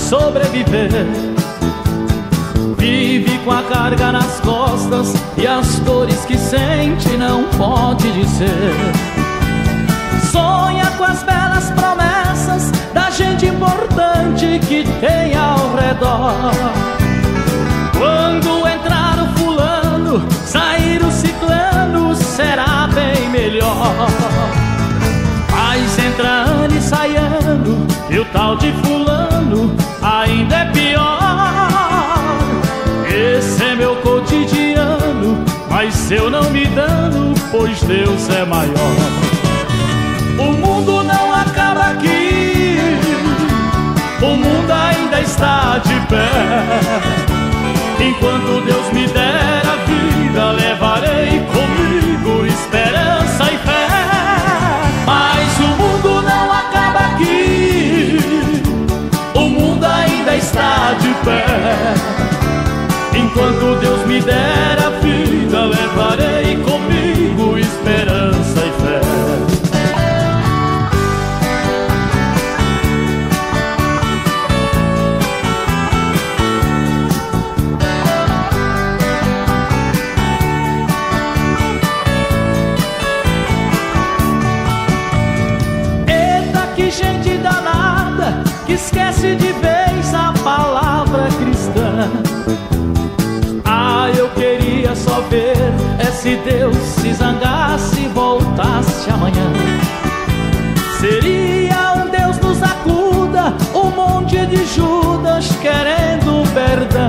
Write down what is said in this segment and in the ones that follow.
sobreviver. Vive com a carga nas costas e as dores que sente não pode dizer. Sonha com as belas promessas da gente importante que tem ao redor. Quando entrar o fulano, sair o ciclano, será bem melhor. Mas entra ano e sai ano, e o tal de fulano ainda é pior. Esse é meu cotidiano, mas eu não me dano, pois Deus é maior. O mundo não acaba aqui, o mundo ainda está de pé. Enquanto Deus me der a vida, levarei comigo esperança e fé. Mas o mundo não acaba aqui, o mundo ainda está de pé. Enquanto Deus me der a vida, levarei comigo esperança e fé. Gente danada que esquece de vez a palavra cristã. Ah, eu queria só ver se Deus se zangasse e voltasse amanhã. Seria um Deus nos acuda, um monte de Judas querendo perdão.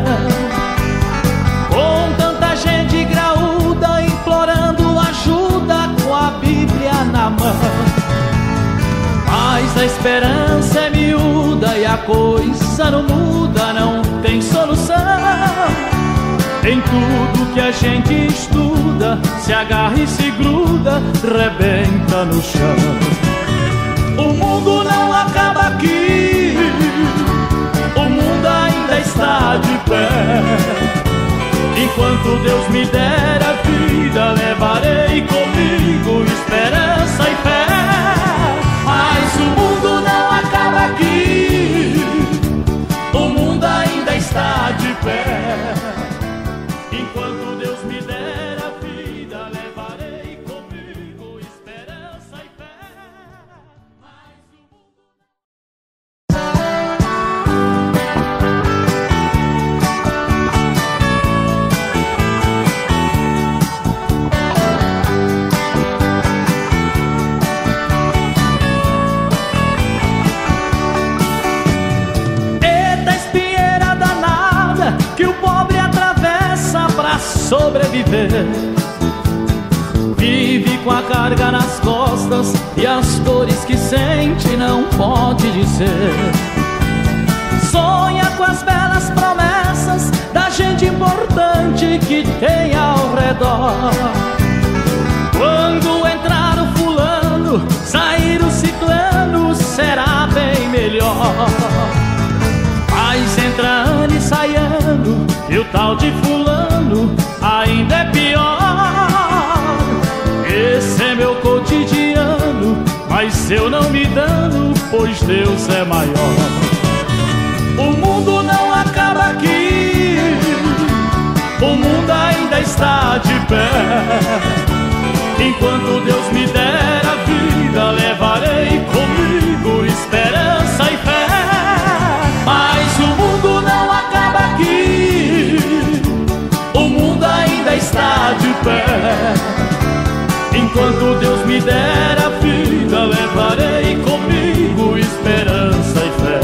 Com tanta gente graúda implorando ajuda com a Bíblia na mão. Mas a esperança é miúda e a coisa não muda, não tem solução. Em tudo que a gente estuda, se agarra e se gruda, rebenta no chão. O mundo não acaba aqui, o mundo ainda está de pé. Enquanto Deus me der a vida, levarei comigo esperança e fé. Mas o mundo não acaba aqui, o mundo ainda está de pé. Enquanto Deus me der a vida, levarei comigo esperança e fé. Mas o mundo... sobreviver. Vive com a carga nas costas e as dores que sente não pode dizer. Sonha com as belas promessas da gente importante que tem ao redor. Quando entrar o fulano, sair o ciclano, será bem melhor. Mas entra ano e sai ano, e o tal de fulano ainda é pior. Esse é meu cotidiano, mas eu não me dano, pois Deus é maior. O mundo não acaba aqui, o mundo ainda está de pé. Enquanto Deus me der a vida, levarei comigo esperança e fé. Mas o mundo não acaba aqui, o mundo ainda está de pé. Enquanto Deus me der a vida, levarei comigo esperança e fé.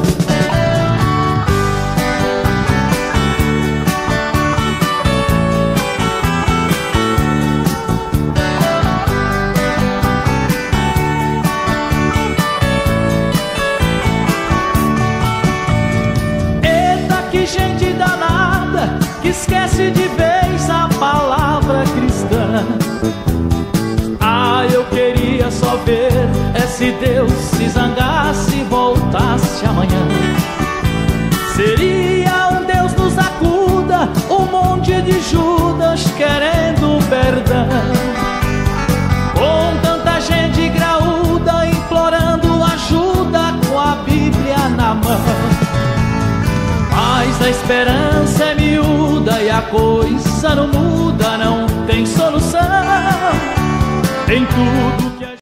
Gente danada que esquece de vez a palavra cristã. Ah, eu queria só ver se Deus se zangasse e voltasse amanhã. Seria um Deus nos acuda, um monte de Judas querendo perdão. Com tanta gente graúda implorando ajuda com a Bíblia na mão. esperança é miúda e a coisa não muda, não tem solução. Em tudo